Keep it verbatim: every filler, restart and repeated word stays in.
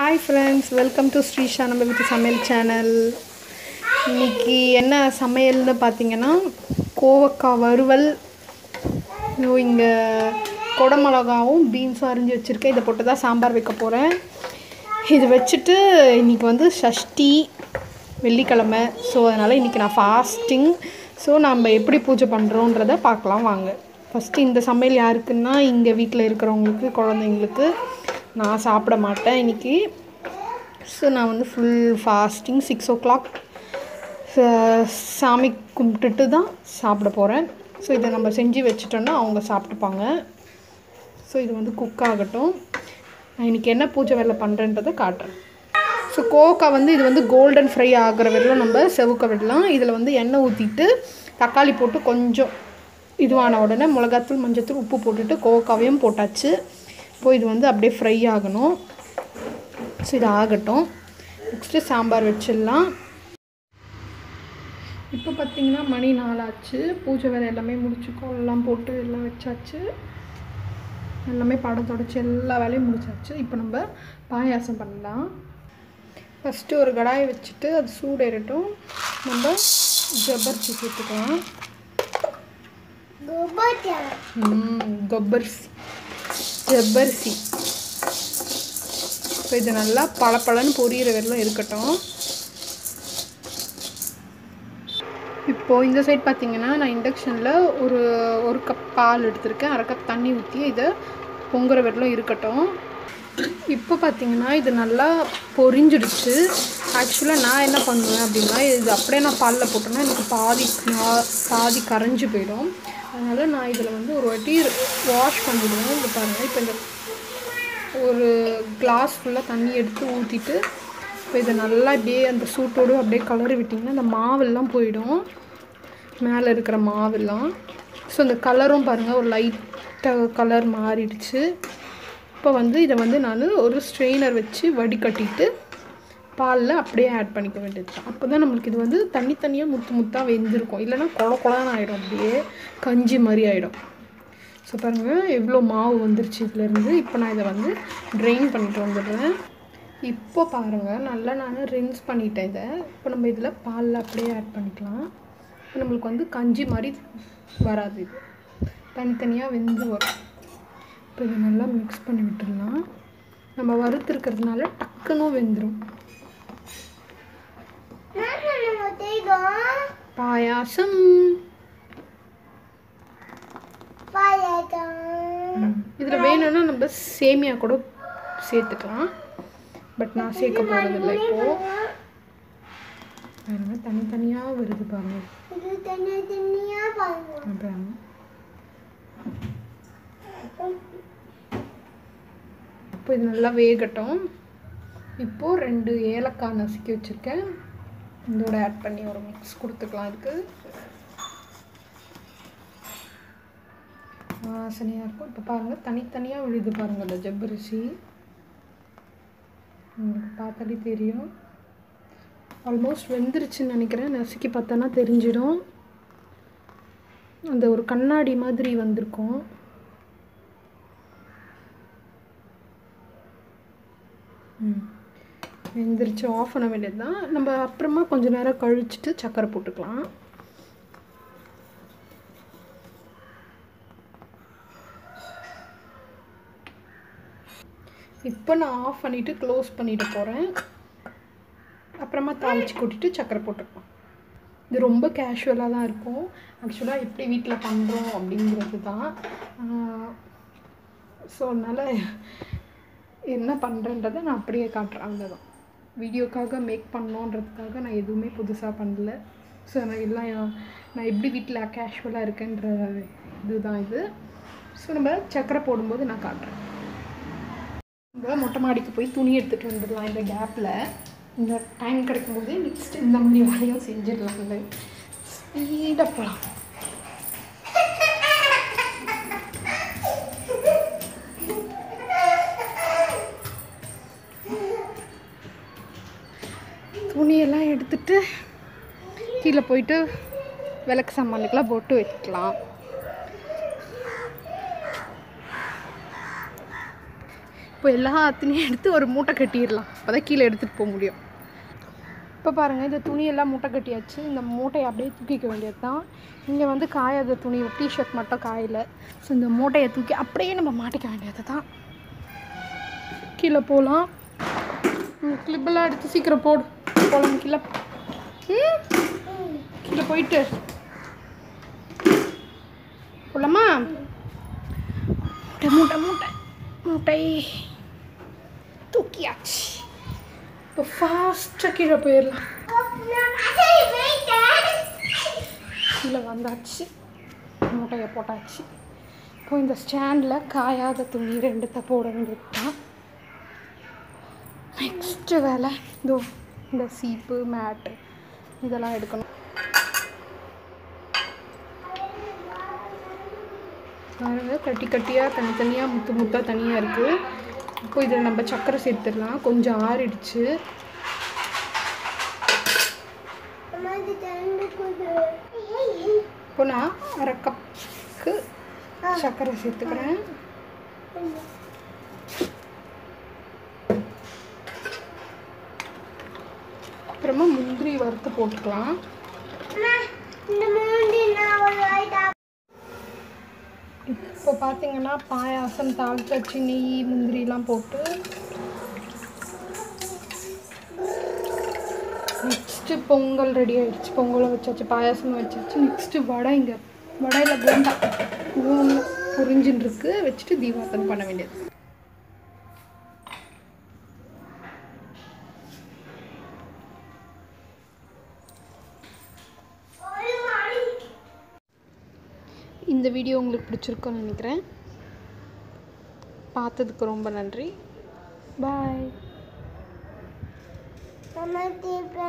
Hi friends, welcome to Srisha நம்ம வீட்டு சமையல் சேனல். இன்னைக்கு என்ன சமையல்னு பார்த்தீங்கன்னா கோவக்காய் வறுவல், இங்க கொடமிளகாவும் பீன்ஸும் அரிஞ்சு வச்சுருக்கேன். இதை போட்டு தான் சாம்பார் வைக்க போகிறேன். இது வச்சுட்டு இன்றைக்கி வந்து சஷ்டி வெள்ளிக்கிழமை. ஸோ அதனால் இன்றைக்கி நான் ஃபாஸ்டிங். ஸோ நம்ம எப்படி பூஜை பண்ணுறோன்றதை பார்க்கலாம் வாங்க. ஃபஸ்ட்டு இந்த சமையல் யாருக்குன்னா இங்கே வீட்டில் இருக்கிறவங்களுக்கு, குழந்தைங்களுக்கு. நான் சாப்பிட மாட்டேன் இன்றைக்கி. ஸோ நான் வந்து full fasting. Six o'clock சாமி கும்பிட்டுட்டு தான் சாப்பிட போகிறேன். ஸோ இதை நம்ம செஞ்சு வச்சுட்டோன்னா அவங்க சாப்பிட்டுப்பாங்க. ஸோ இது வந்து குக் ஆகட்டும். நான் இன்றைக்கி என்ன பூஜை வேலை பண்ணுறேன்றதை காட்டுறேன். ஸோ கோவக்காய் வந்து இது வந்து கோல்டன் ஃப்ரை ஆகிற வரையிலும் நம்ம செவுக்க விடலாம். இதில் வந்து எண்ணெய் ஊற்றிட்டு தக்காளி போட்டு கொஞ்சம் இதுவான உடனே மிளகாத்தூள், மஞ்சத்தூள், உப்பு போட்டுட்டு கோவக்காவையும் போட்டாச்சு. இப்போ இது வந்து அப்படியே ஃப்ரை ஆகணும். ஸோ இது ஆகட்டும். நெக்ஸ்ட்டு சாம்பார் வச்சிடலாம். இப்போ பார்த்திங்கன்னா மணி நாலாச்சு. பூஜை வேலை எல்லாமே முடிச்சுக்கோ, எல்லாம் போட்டு எல்லாம் வச்சாச்சு. எல்லாமே படம் தொடச்சி எல்லா வேலையும் முடிச்சாச்சு. இப்போ நம்ம பாயாசம் பண்ணலாம். ஃபஸ்ட்டு ஒரு கடாயை வச்சுட்டு அது சூடேறட்டும். நம்ம ஜவ்வரிசி சேர்த்துக்கலாம். கொப்பரிசி ஜவ்வரிசி. இப்போ இது நல்லா பளபளன்னு பொரியிற வரையிலும் இருக்கட்டும். இப்போது இந்த சைட் பார்த்திங்கன்னா நான் இண்டக்ஷனில் ஒரு ஒரு கப் பால் எடுத்திருக்கேன். அரை கப் தண்ணி ஊற்றி இதை பொங்குற வரையிலும் இருக்கட்டும். இப்போ பார்த்திங்கன்னா இது நல்லா பொரிஞ்சிடுச்சு. ஆக்சுவலாக நான் என்ன பண்ணுவேன் அப்படின்னா, இது அப்படியே நான் பாலில் போட்டோன்னா எனக்கு பாதி பாதி கரைஞ்சி போயிடும். அதனால் நான் இதில் வந்து ஒரு வாட்டி வாஷ் பண்ணிவிடுவேன். இது பாருங்கள், இப்போ இந்த ஒரு கிளாஸ் ஃபுல்லாக தண்ணி எடுத்து ஊற்றிட்டு இப்போ இதை நல்லா இப்படியே அந்த சூட்டோடு அப்படியே கலரி விட்டிங்கன்னா அந்த மாவெல்லாம் போயிடும், மேலே இருக்கிற மாவெல்லாம். ஸோ அந்த கலரும் பாருங்கள் ஒரு லைட்டாக கலர் மாறிடுச்சு. இப்போ வந்து இதை வந்து நான் ஒரு ஸ்ட்ரெயினர் வச்சு வடிகட்டிட்டு பாலில் அப்படியே ஆட் பண்ணிக்க வேண்டியது தான். அப்போ தான் நம்மளுக்கு இது வந்து தனித்தனியாக முத்து முத்தாக வெந்திருக்கும். இல்லைனா கொல கொலன்னு ஆகிடும், அப்படியே கஞ்சி மாதிரி ஆகிடும். ஸோ பாருங்கள் எவ்வளோ மாவு வந்துருச்சு இதுலேருந்து. இப்போ நான் இதை வந்து ட்ரெயின் பண்ணிட்டு வந்துடுறேன். இப்போ பாருங்கள் நல்லா நான் ரின்ஸ் பண்ணிட்டேன் இதை. இப்போ நம்ம இதில் பாலில் அப்படியே ஆட் பண்ணிக்கலாம். இப்போ நம்மளுக்கு வந்து கஞ்சி மாதிரி வராது, இது தனித்தனியாக வெந்து வரும். இப்போ இதை நல்லா மிக்ஸ் பண்ணி விட்டுடலாம். நம்ம வறுத்துருக்கிறதுனால டக்குன்னு வெந்துடும். பாயாசம் இதில் வேணும்னா நம்ம சேமியா கூட சேர்த்துக்கலாம். பட் நான் சேர்க்க போகிறதில்லை. இப்போது பாருங்க தனித்தனியாக வருது பாருங்க. இப்போ இது நல்லா வேகட்டும். இப்போது ரெண்டு ஏலக்காய் நசுக்கி வச்சுருக்கேன், இதோட ஆட் பண்ணி ஒரு மிக்ஸ் கொடுத்துக்கலாம். இதுக்கு வாசனையாக இருக்கும். இப்போ பாருங்கள் தனித்தனியாக விழுது பாருங்கள் அந்த ஜவ்வரிசி. உங்களுக்கு பார்த்தாலே தெரியும். ஆல்மோஸ்ட் வெந்துருச்சுன்னு நினைக்கிறேன். நசுக்கி பார்த்தோன்னா தெரிஞ்சிடும். அந்த ஒரு கண்ணாடி மாதிரி வந்திருக்கும். ம் வெந்துருச்சு. ஆஃப் பண்ண வேண்டியது தான். நம்ம அப்புறமா கொஞ்சம் நேரம் கழிச்சிட்டு சர்க்கரை போட்டுக்கலாம். இப்போ நான் ஆஃப் பண்ணிவிட்டு க்ளோஸ் பண்ணிவிட்டு போகிறேன். அப்புறமா தாளித்து கூட்டிட்டு சர்க்கரை போட்டுக்கலாம். இது ரொம்ப கேஷுவலாக தான் இருக்கும். ஆக்சுவலாக எப்படி வீட்டில் பண்ணுறோம் அப்படிங்கிறது தான். ஸோ அதனால் என்ன பண்ணுறேன்றதை நான் அப்படியே காட்டுறேன். அவ்வளோதான். வீடியோக்காக மேக் பண்ணோன்றதுக்காக நான் எதுவுமே புதுசாக பண்ணல. ஸோ நான் எல்லாம் நான் எப்படி வீட்டில் கேஷுவலாக இருக்கேன்ற இதுதான் இது. ஸோ நம்ம சர்க்கரை போடும்போது நான் காட்டுறேன். நம்ம மொட்டை மாடிக்கு போய் துணி எடுத்துகிட்டு வந்துடலாம். இந்த கேப்பில் இந்த டைம் கிடைக்கும்போது நெக்ஸ்ட் இந்த மாதிரி வேலையும் செஞ்சிடலாம். இல்லை ஸ்பீடாக போகலாம். துணியெல்லாம் எடுத்துட்டு கீழே போயிட்டு விளக்கு சாமானுக்கெலாம் போட்டு வைக்கலாம். இப்போ எல்லாத்தையும் எடுத்து ஒரு மூட்டை கட்டிடலாம், அப்போ தான் கீழே எடுத்துகிட்டு போக முடியும். இப்போ பாருங்கள், இந்த துணியெல்லாம் மூட்டை கட்டியாச்சு. இந்த மூட்டையை அப்படியே தூக்கிக்க வேண்டியது தான். இங்கே வந்து காயாத துணி, டிஷர்ட் மட்டும் காயலை. ஸோ இந்த மூட்டையை தூக்கி அப்படியே நம்ம மாட்டிக்க வேண்டியது தான். கீழே போகலாம். கிளிப்பெல்லாம் எடுத்து சீக்கிரம் போடு. போகலாம் கீழே. கீழே போயிட்டு போகலாமா? மூட்டை மூட்டை மூட்டை மூட்டை தூக்கியாச்சு. இப்போ ஃபாஸ்ட்டாக கீழே போயிடலாம். கீழே வந்தாச்சு, மூட்டையை போட்டாச்சு. இப்போ இந்த ஸ்டாண்டில் காயாத துணி ரெண்டுத்தை போட வேண்டியது தான். நெக்ஸ்ட்டு வேலை இதோ இந்த சீப்பு மேட்டு இதெல்லாம் எடுக்கணும். பாருங்கள், கட்டி கட்டியாக தனித்தனியாக முத்து முத்தாக தனியாக இருக்குது. இப்போ இதில் நம்ம சர்க்கரை சேர்த்துடலாம். கொஞ்சம் ஆறிடுச்சு. இப்போ நான் அரை கப்புக்கு சர்க்கரை சேர்த்துக்கிறேன். அப்புறமா முந்திரி வறுத்து போட்டுக்கலாம். இப்போ பார்த்தீங்கன்னா பாயாசம் தாளிச்சாச்சு, நெய் முந்திரிலாம் போட்டு. நெக்ஸ்ட்டு பொங்கல் ரெடி ஆகிடுச்சு. பொங்கலும் வச்சாச்சு, பாயாசமும் வச்சாச்சு. நெக்ஸ்ட்டு வடை. இங்கே வடையில் போண்டா மூணு புரிஞ்சுன்னு இருக்கு, வச்சுட்டு தீபாவளி பண்ண வேண்டியது. இந்த வீடியோ உங்களுக்கு பிடிச்சிருக்குன்னு நினைக்கிறேன். பார்த்ததுக்கு ரொம்ப நன்றி. பாய்.